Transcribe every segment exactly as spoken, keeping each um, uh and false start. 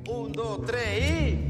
Un, dos, tres y...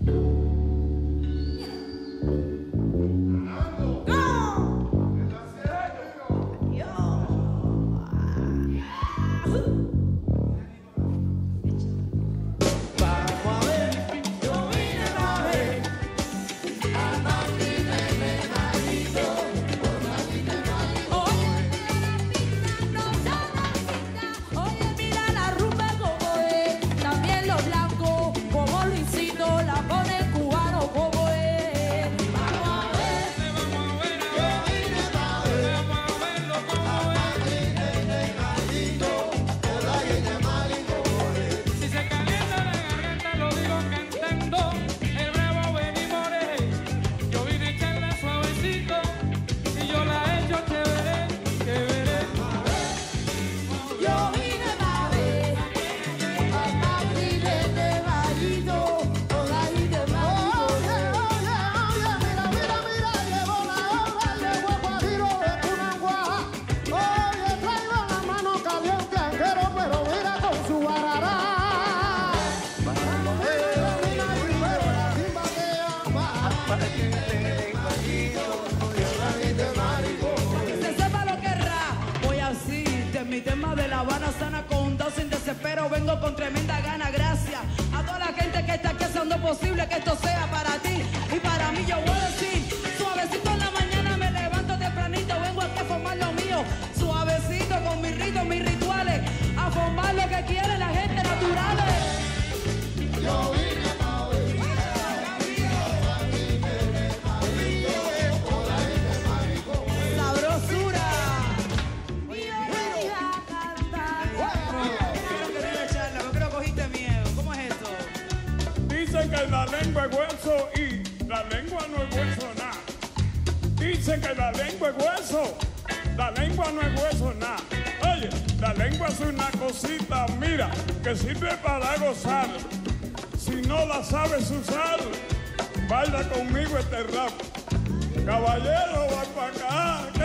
Vengo con tremenda gana, gracias a toda la gente que está aquí haciendo posible que esto sea para ti y para mí. Yo voy a decir, suavecito en la mañana me levanto tempranito, vengo aquí a formar lo mío, suavecito con mis ritos, mis rituales, a formar lo que quiere la gente naturales. Yo vine pa' ver. Sabrosura. Dicen que la lengua es hueso y la lengua no es hueso nada. Dicen que la lengua es hueso, la lengua no es hueso nada. Oye, la lengua es una cosita, mira, que sirve para gozar. Si no la sabes usar, baila conmigo este rap. Caballero, va para acá.